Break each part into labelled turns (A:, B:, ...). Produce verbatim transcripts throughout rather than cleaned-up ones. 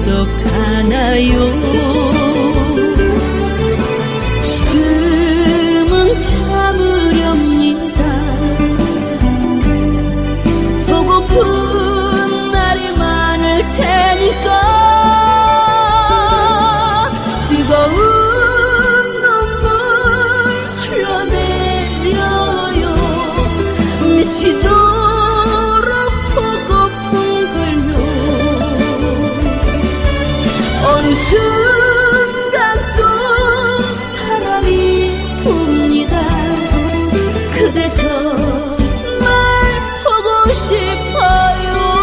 A: 어떡하나요? 지금은 참으렵니다. 보고픈 날이 많을 테니까 뜨거운 눈물 흘러내려요. 미치도록 보고픈 걸요. 어느 순간 또 바람이 붑니다. 그대 정말 보고 싶어요.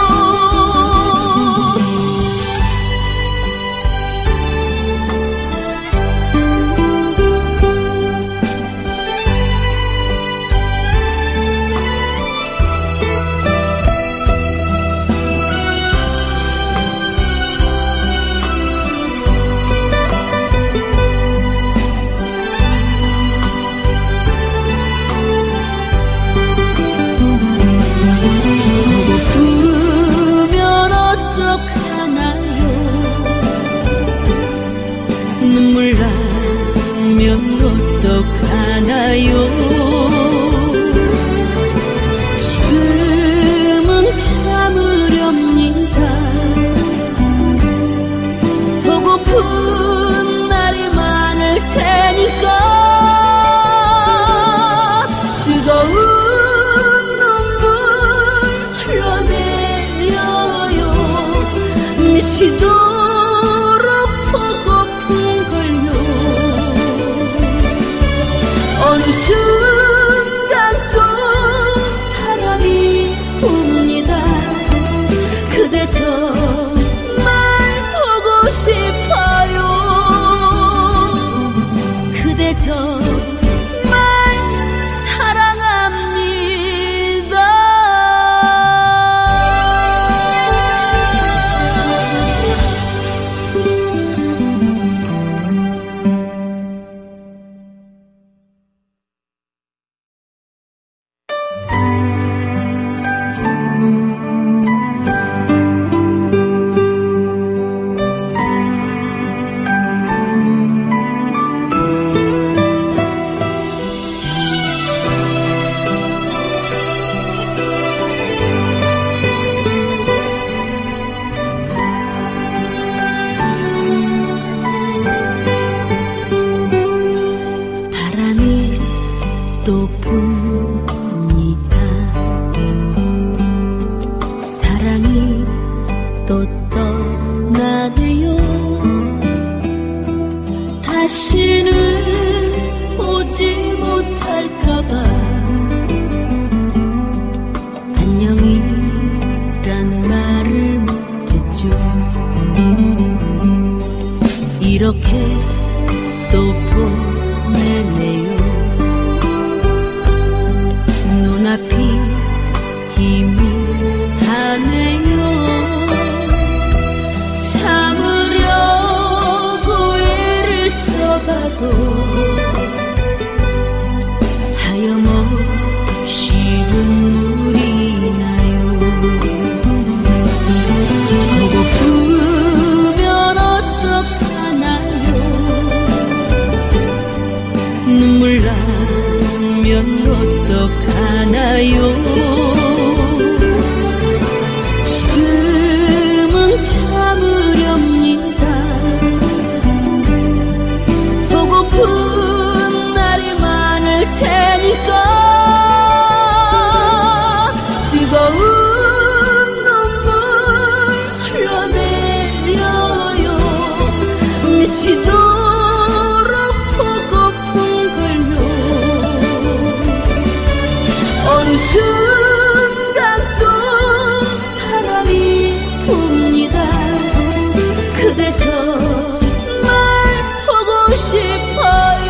A: 보고프면 어떡하나요? 눈물 나면 어떡하나요? 지금은 참으렵니다. 보고픈 날이 많을 테니까 뜨거운 눈물 흘러내려요. 미치도록 보고픈 걸요. 어느 순간 또 바람이 붑니다. 그대 정말 보고 싶어요. 그대 정말 사랑합니다. 바람이 또 붑니다. 사랑이 또 떠나네요. 다시는 오지 못할까봐 안녕이란 말을 못했죠. 이렇게 또 보내네요. 눈앞이 희미하네요. 참으려고 애를 써봐도 하염없이 눈물이 나요. 보고프면 어떡하나요? 눈물 나면 어떡하나요? 지금은 참으렵니다. 보고픈 날이 많을 테니까 뜨거운 눈물 흘러내려요. 미치도록 보고픈 걸요. 어느 순간 또 바람이 붑니다. 그대 정말 보고 싶어요.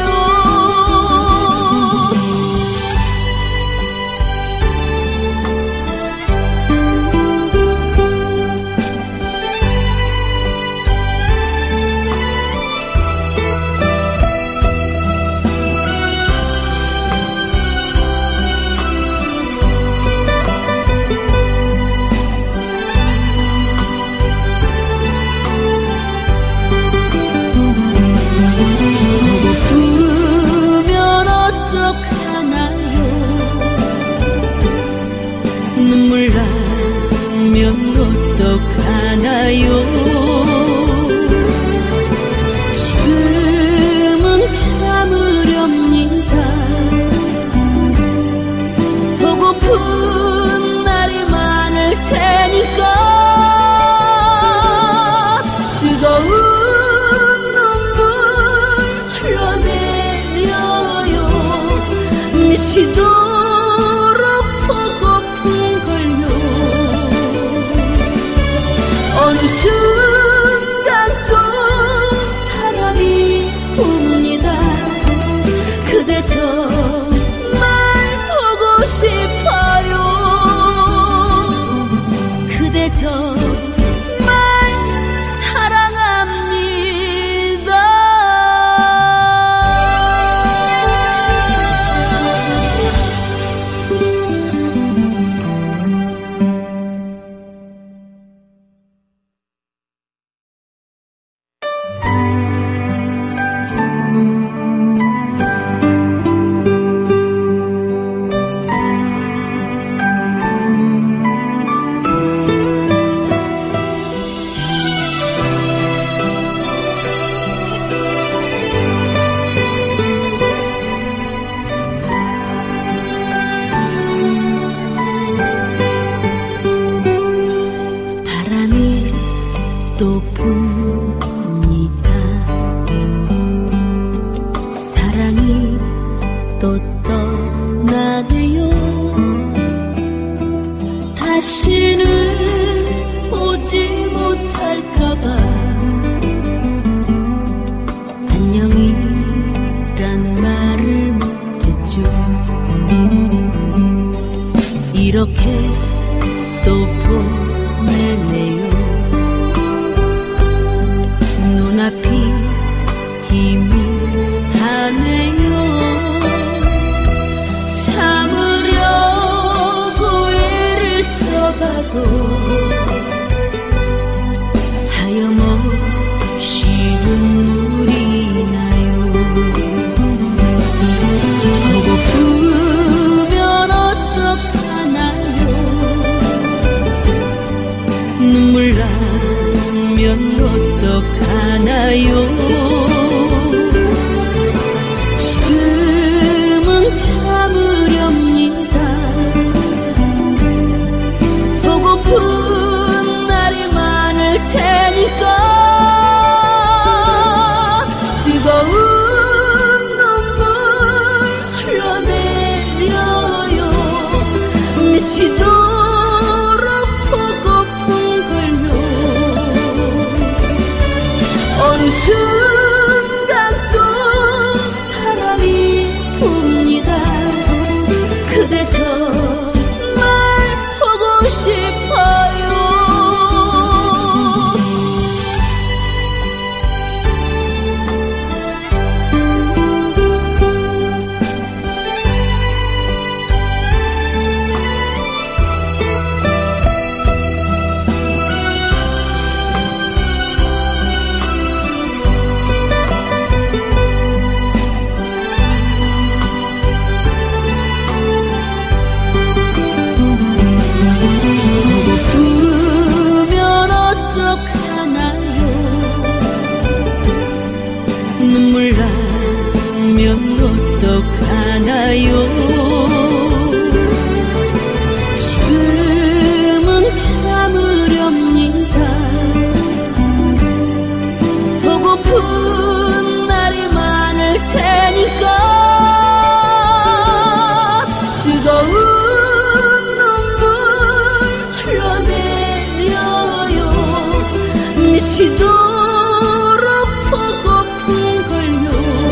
A: 또뿐이다. 사랑이 또 떠나네요. 다시는 오지 못할까봐 안녕이란 말을 못했죠. 이렇게 또 보내네요. 눈앞이 희미하네요. 참으려고 애를 써봐도 하염없이 눈물이 나요. 보고프면 어떡하나요. 눈물 나면 어떡하나요. 지금은 참으렵니다. 보고픈 날이 많을 테니까. 뜨거운 눈물 흘러내려요. 미치도록 보고픈 걸요. 어느 순간 또 바람이 붑니다. 그대 정말 보고 싶어요. 보고프면 어떡하나요. 눈물 나면 어떡하나요. 지금은 참으렵니다. 보고픈 날이 많을 테니까. 뜨거운 미치도록 보고픈 걸요.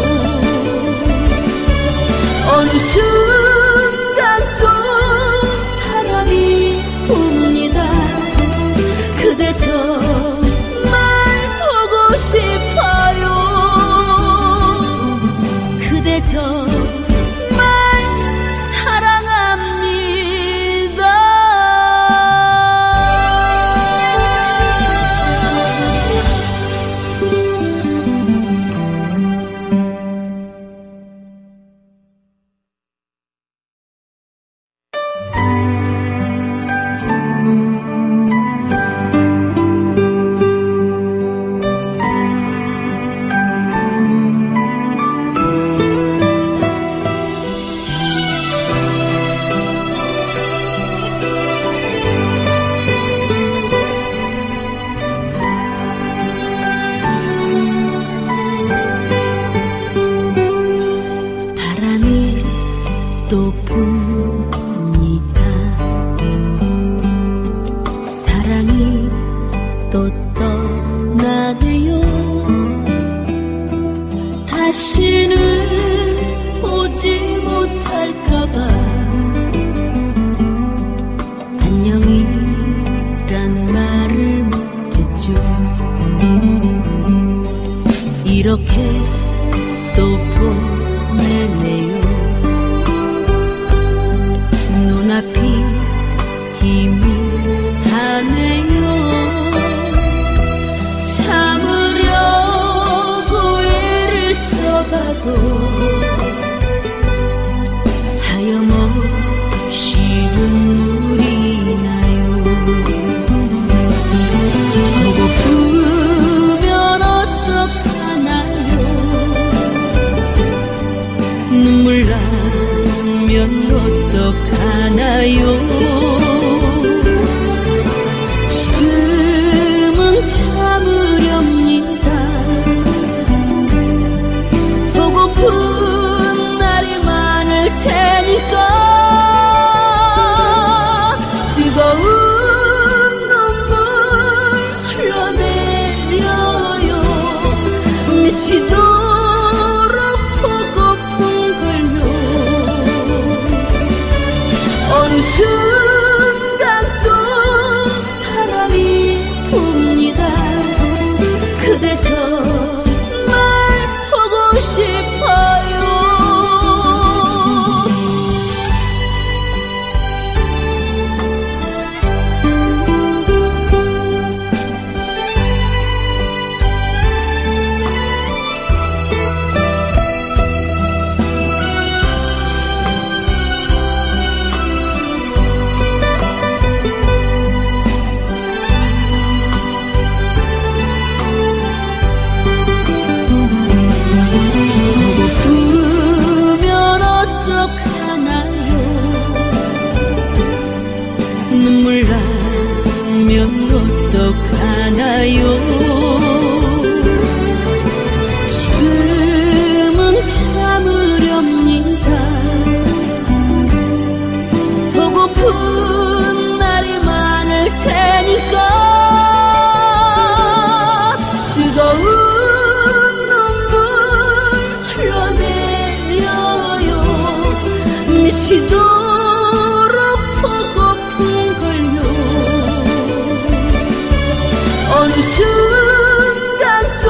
A: 어느 순간 또 바람이 붑니다. 그대 정말 보고 싶어요. 그대 정말 사랑합니다. 또 붑니다. 사랑이 또 떠나네요. 다시는 오지 못할까봐 안녕이란 말을 못했죠. 이렇게 또 보내네요. 눈앞이 희미하네요. 참으려고 애를 써봐도 하염없이 눈물이 나요. 보고프면 어떡하나요. 그대 정말 보고 싶어요. 눈물 나면 어떡하나요? 지금은 참으렵니다. 보고픈 날이 많을 테니까 뜨거운 눈물 흘러내려요. 미치도록 어느 순간 또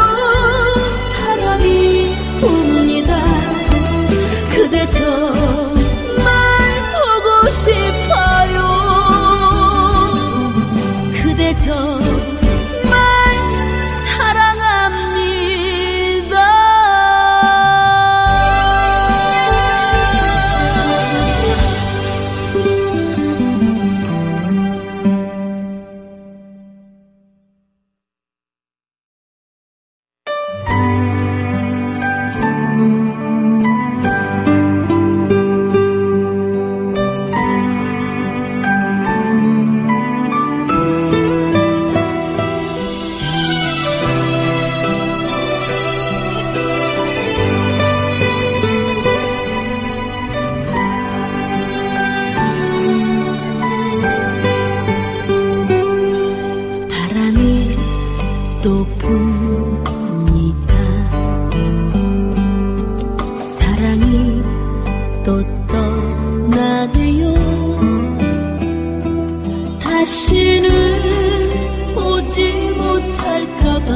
A: 바람이 붑니다. 그대 정말 보고 싶어요. 그대 정말 사랑합니다. 또 붑니다. 사랑이 또 떠나네요. 다시는 오지 못할까봐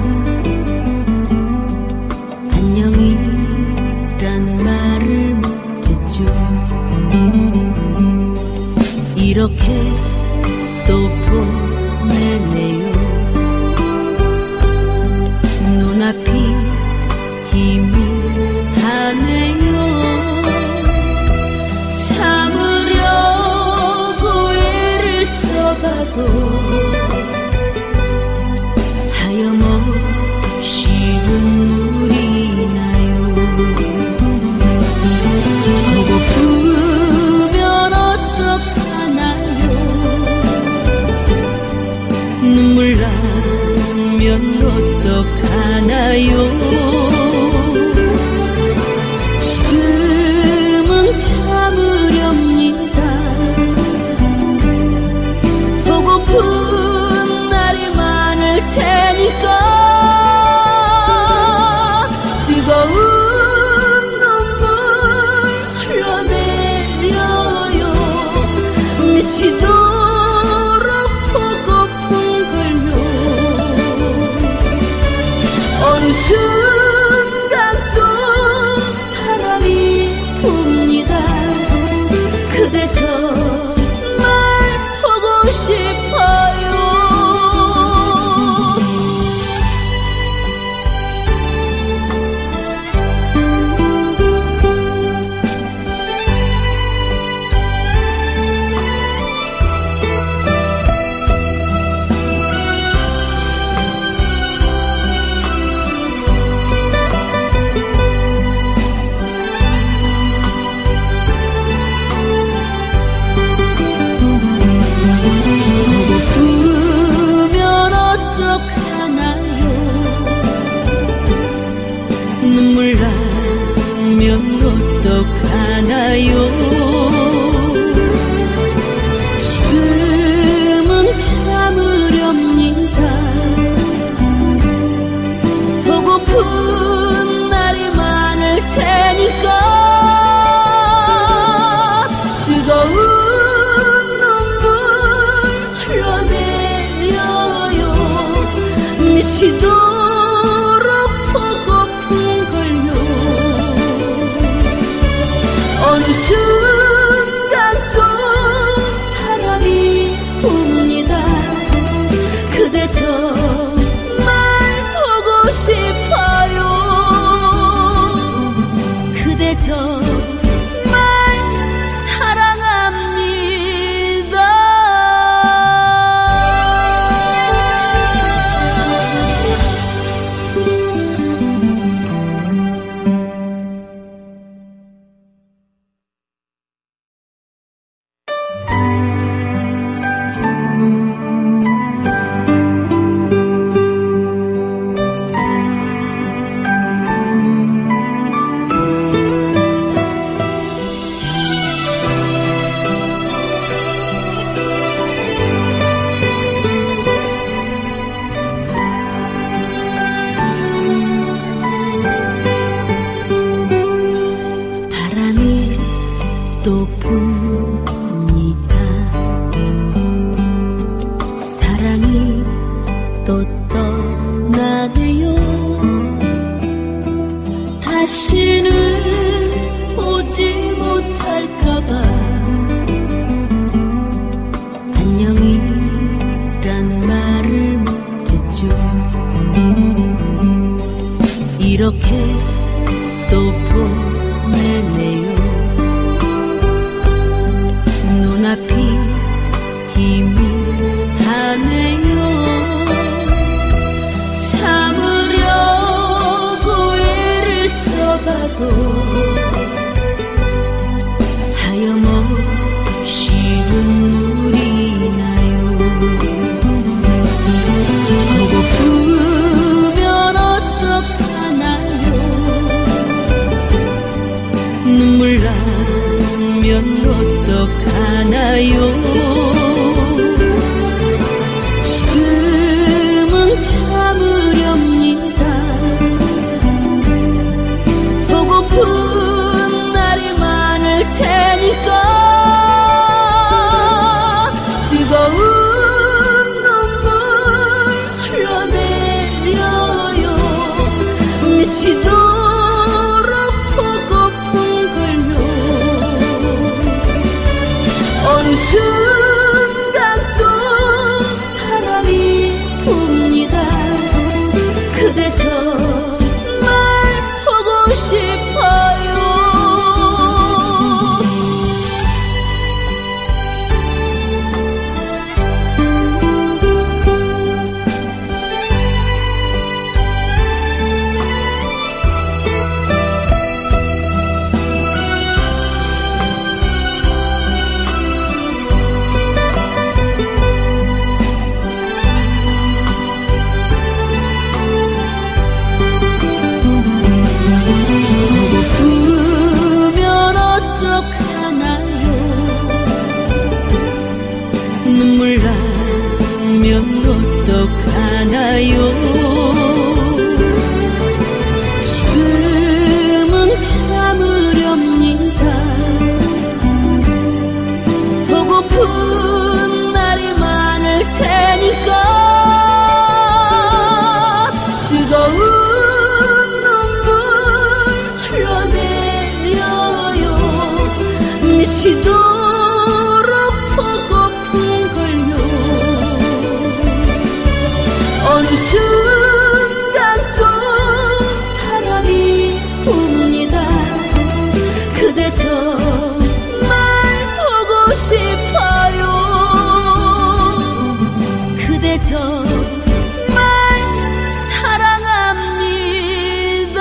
A: 안녕이란 말을 못했죠. 이렇게 또 보내네요. 눈앞이 희미하네요. 참으려고 애를 써봐도 하염없이 눈물이 나요. 보고프면 어떡하나요? 눈물 나면 어떡하나요? 지금은 참으렵니다. 보고픈 날이 많을 테니까 뜨거운 눈물 흘러내려요. 미치도록 보고픈 걸요. 어느 순간 또 바람이 붑니다. 그대 정말 보고 싶어요. 눈물 나면 어떡하나요? 지금은 참으렵니다. 보고픈 날이 많을 테니까 뜨거운 눈물 흘러내려요. 미치도록 다시는 보지 못할까봐 안녕이란 말을 못했죠. 이렇게 또 보내네요. 눈앞이 희미하네요. 참으려고 애를 써봐도 하염없이 눈물이 나요. 보고프면 어떡하나요. 눈물 나면 어떡하나요. 지금은 참으렵니다. 보고픈 날이 많을 테니까. 뜨거운 눈물 흘러내려요. 미치도록 보고픈 걸요. 어느 순간 또 바람이 붑니다. 그대 정말 보고 싶어요. 보고프면 어떡하나요. 눈물 나면 어떡하나요. 지금은 참으렵니다. 보고픈 날이 많을 테니까. 뜨거운 미치도록 보고픈 걸요. 어느 순간 또 바람이 붑니다. 그대 정말 보고 싶어요. 그대 정말 사랑합니다.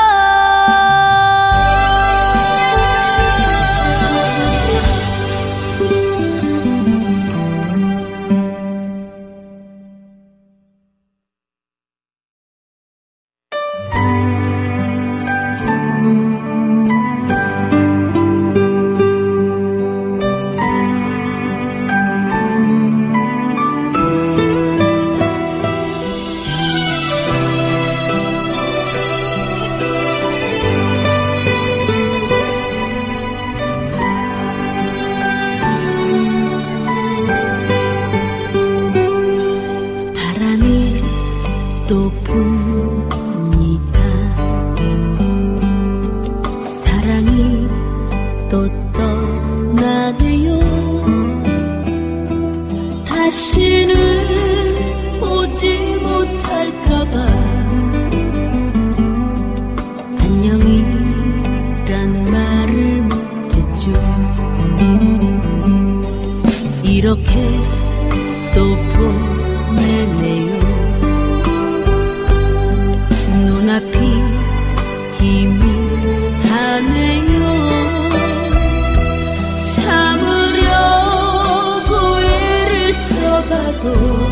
A: 또 붑니다. 사랑이 또 떠나네요. 다시는 보지 못할까봐 안녕이란 말을 못했죠. 이렇게 또 보내네요. 눈앞이 희미하네요. 참으려고 애를 써봐도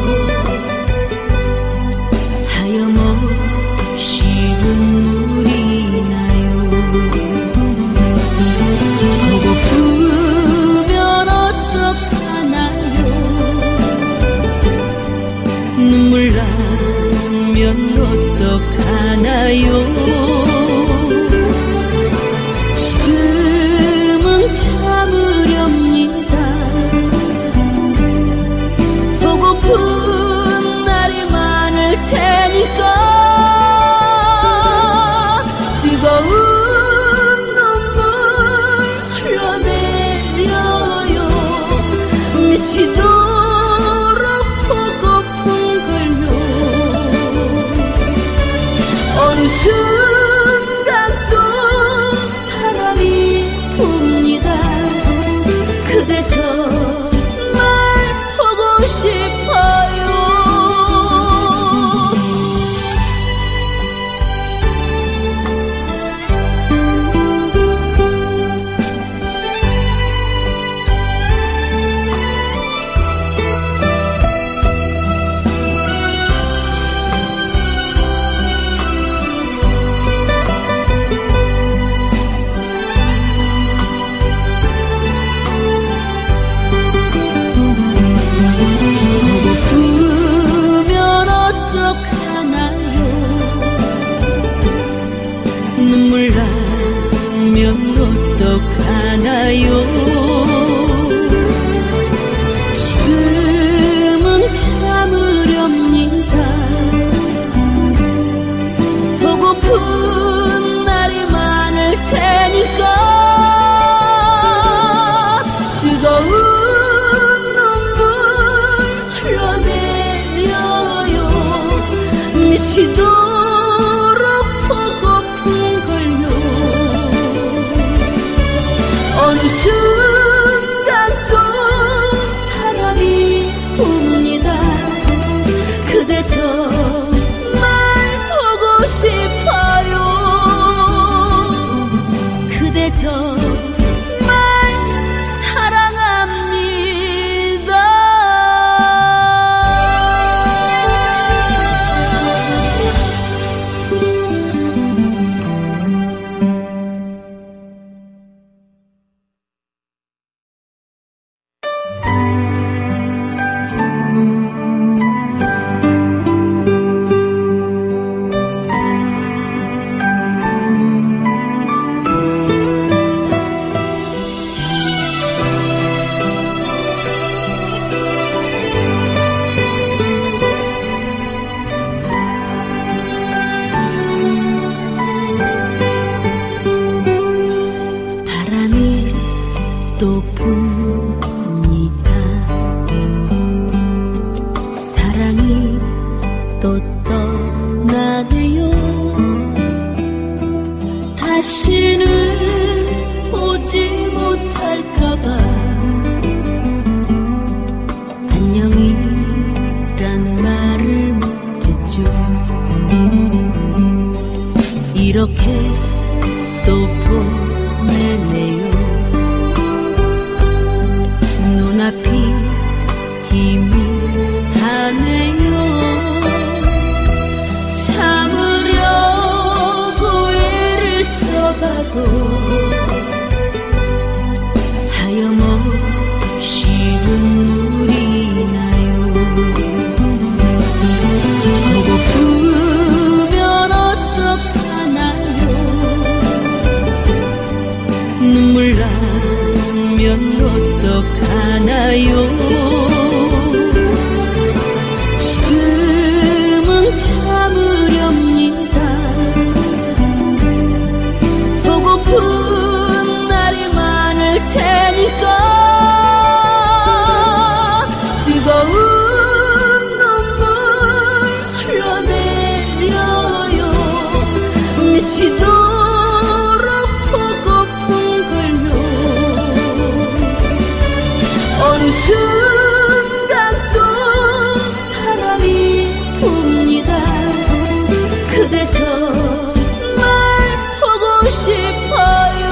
A: 하염없이 눈물이 나요. 보고프면 어떡하나요. 눈물 나면 어떡하나요. 지금은 참으렵니다. 보고픈 날이 많을 테니까. 뜨거운 어떡하나요? 지금은 참으렵니다. 보고픈 날이 많을 테니까 뜨거운 눈물 흘러내려요. 미치도록 보고픈 걸요. 어느 순간 또 바람이 붑니다. 그대 정말 보고 싶어요. 그대 정말 사랑합니다. 바람이 또 붑니다. 사랑이 또 떠나네요. 다시는 오지 못할까봐 안녕이란 말을 못했죠. 이렇게 또 보내네요. 눈앞이 희미하네요. 참으려고 애를 써봐도 하염없이 눈물이 나요. 보고프면 어떡하나요? 눈물 나면 어떡하나요? 지금은 참으렵니다. 보고픈 날이 많을 테니까 뜨거운 눈물 흘러내려요. 미치도록 보고픈 걸요. 어느 순간 또 바람이 붑니다. 그대 정말 보고 싶어요.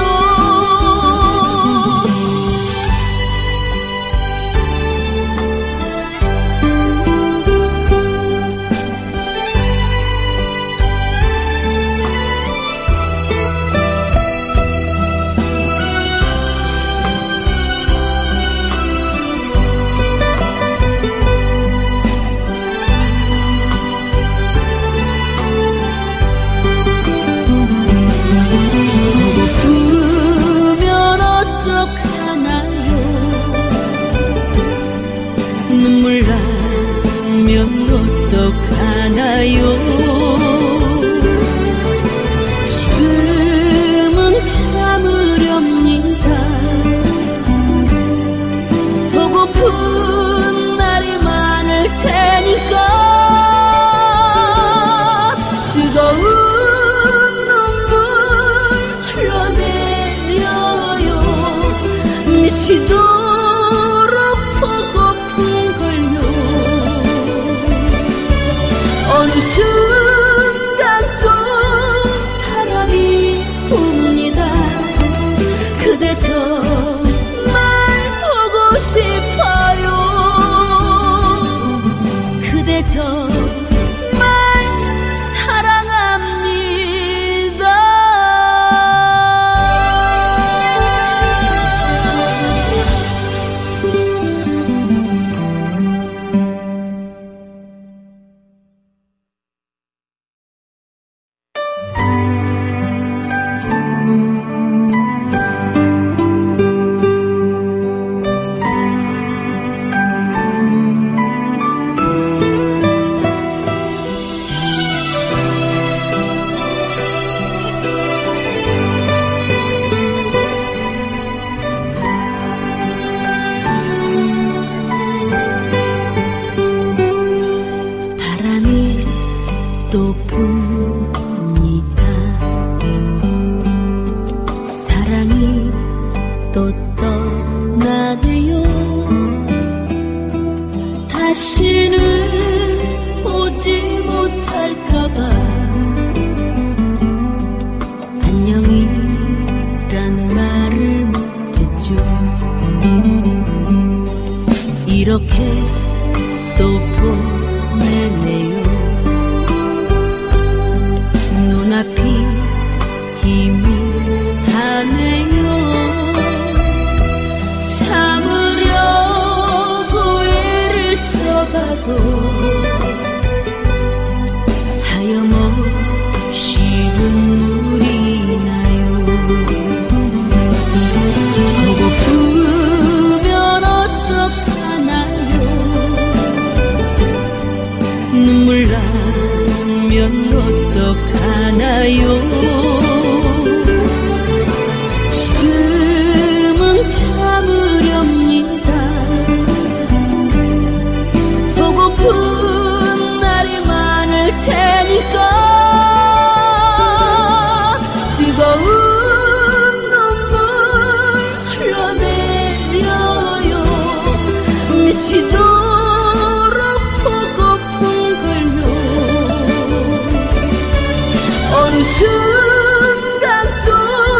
A: 어느 순간 또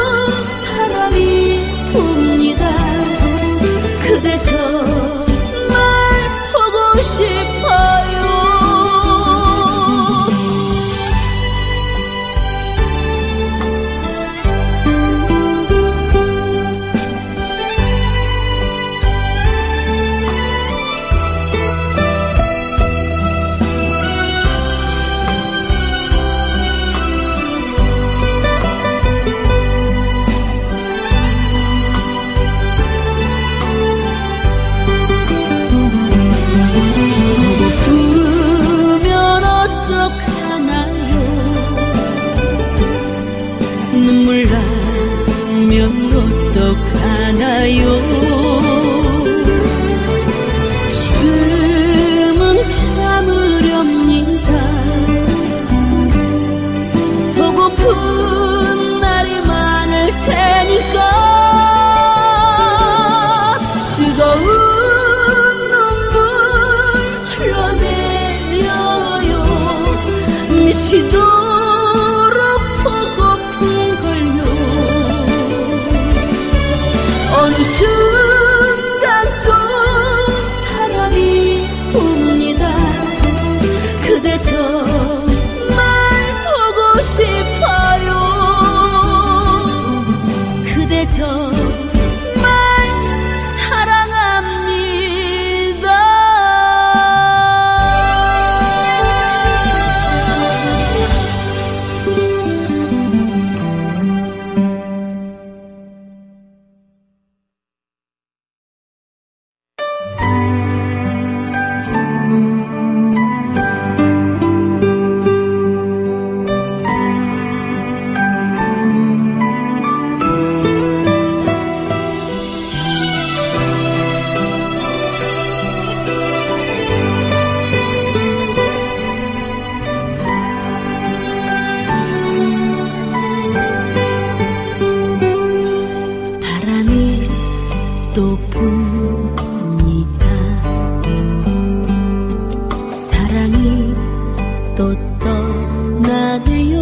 A: 바람이 붑니다. 그대 정말 보고 싶어요. 눈물 나면 어떡하나요? 지금은 참으렵니다. 보고픈 날이 많을 테니까 뜨거운 눈물 흘러내려요. 미치도록 어느 순간 또 바람이 붑니다. 그대 정말 보고 싶어요. 그대 정말 사랑합니다. 또 붑니다. 사랑이 또 떠나네요.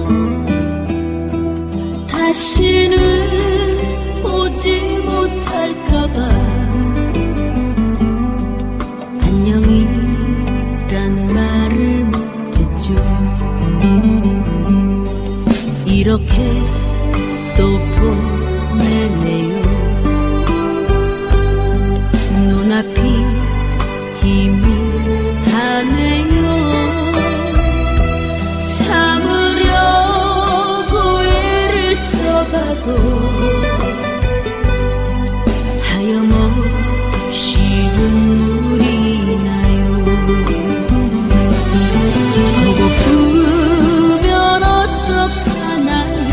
A: 다시는 오지 못할까봐 안녕이란 말을 못했죠. 이렇게 또 보내네요. 눈앞이 희미하네요. 참으려고 애를 써봐도 하염없이 눈물이 나요. 보고프면 어떡하나요?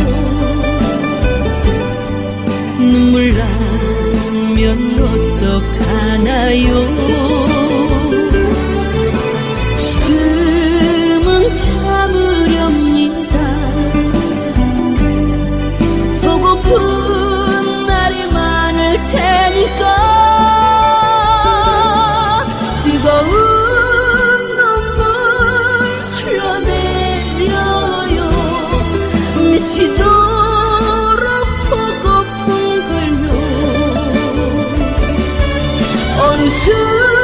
A: 눈물 나면 어떡하나요? 지금은 참으렵니다. 보고픈 날이 많을 테니까 뜨거운 눈물 흘러내려요. 미치도록 보고픈 걸요. 어느 순간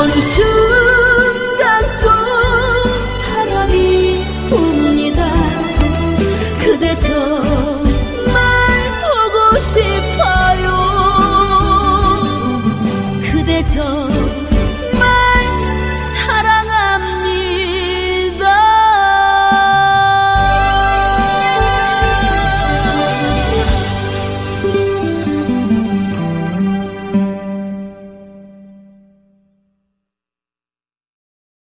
A: 어느 순간